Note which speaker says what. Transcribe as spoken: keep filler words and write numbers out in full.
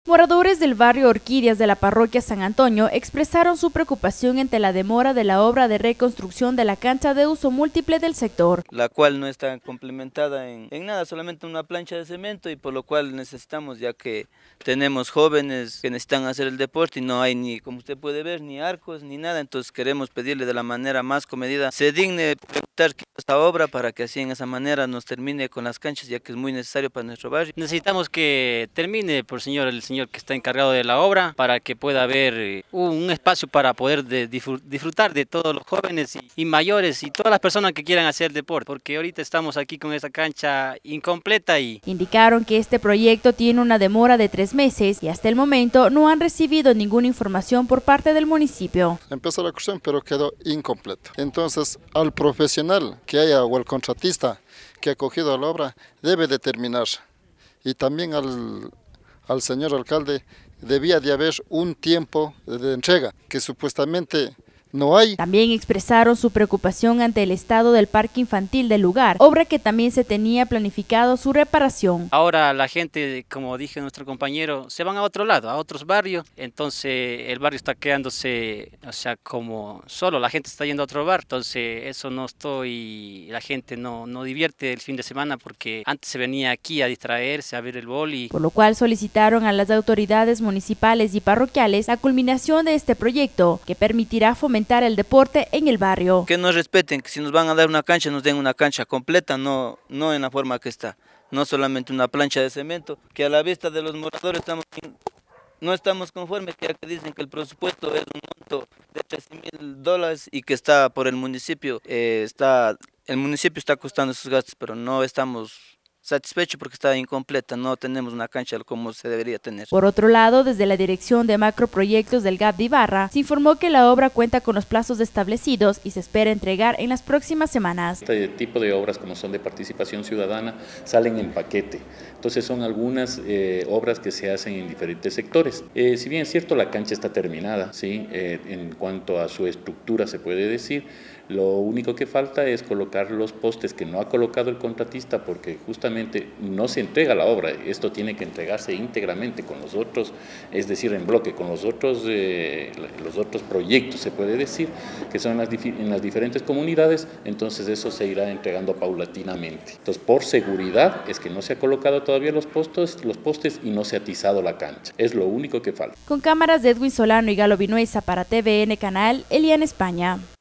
Speaker 1: Moradores del barrio Orquídeas de la parroquia San Antonio expresaron su preocupación ante la demora de la obra de reconstrucción de la cancha de uso múltiple del sector,
Speaker 2: la cual no está complementada en, en nada, solamente una plancha de cemento, y por lo cual necesitamos, ya que tenemos jóvenes que necesitan hacer el deporte y no hay ni, como usted puede ver, ni arcos ni nada. Entonces queremos pedirle de la manera más comedida, se digne preguntar esta obra para que así en esa manera nos termine con las canchas, ya que es muy necesario para nuestro barrio.
Speaker 3: Necesitamos que termine, por señor, el señor que está encargado de la obra, para que pueda haber un espacio para poder de disfrutar de todos los jóvenes y, y mayores y todas las personas que quieran hacer deporte, porque ahorita estamos aquí con esta cancha incompleta. Y
Speaker 1: indicaron que este proyecto tiene una demora de tres meses y hasta el momento no han recibido ninguna información por parte del municipio.
Speaker 4: Empezó la construcción, pero quedó incompleta. Entonces, al profesional que haya o al contratista que ha cogido la obra debe determinar, y también al al señor alcalde debía de haber un tiempo de entrega que supuestamente no hay.
Speaker 1: También expresaron su preocupación ante el estado del parque infantil del lugar, obra que también se tenía planificado su reparación.
Speaker 3: Ahora la gente, como dije nuestro compañero, se van a otro lado, a otros barrios, entonces el barrio está quedándose, o sea, como solo, la gente está yendo a otro bar, entonces eso no estoy, la gente no, no divierte el fin de semana, porque antes se venía aquí a distraerse, a ver el boli.
Speaker 1: Por lo cual solicitaron a las autoridades municipales y parroquiales la culminación de este proyecto, que permitirá fomentar el deporte en el barrio.
Speaker 2: Que nos respeten, que si nos van a dar una cancha, nos den una cancha completa, no, no en la forma que está, no solamente una plancha de cemento, que a la vista de los moradores estamos, no estamos conformes, ya que dicen que el presupuesto es un monto de trece mil dólares y que está por el municipio, eh, está, el municipio está costando esos gastos, pero no estamos satisfecho porque está incompleta, no tenemos una cancha como se debería tener.
Speaker 1: Por otro lado, desde la Dirección de Macroproyectos del G A P de Ibarra, se informó que la obra cuenta con los plazos establecidos y se espera entregar en las próximas semanas.
Speaker 5: Este tipo de obras, como son de participación ciudadana, salen en paquete. Entonces son algunas eh, obras que se hacen en diferentes sectores. Eh, si bien es cierto, la cancha está terminada, ¿sí? eh, en cuanto a su estructura se puede decir, lo único que falta es colocar los postes que no ha colocado el contratista, porque justamente no se entrega la obra. Esto tiene que entregarse íntegramente con los otros, es decir, en bloque, con los otros, eh, los otros proyectos, se puede decir, que son en las, en las diferentes comunidades. Entonces eso se irá entregando paulatinamente. Entonces, por seguridad es que no se ha colocado todavía los postes, los postes y no se ha atizado la cancha. Es lo único que falta.
Speaker 1: Con cámaras de Edwin Solano y Galo Vinuesa para T V N Canal, Eliana España.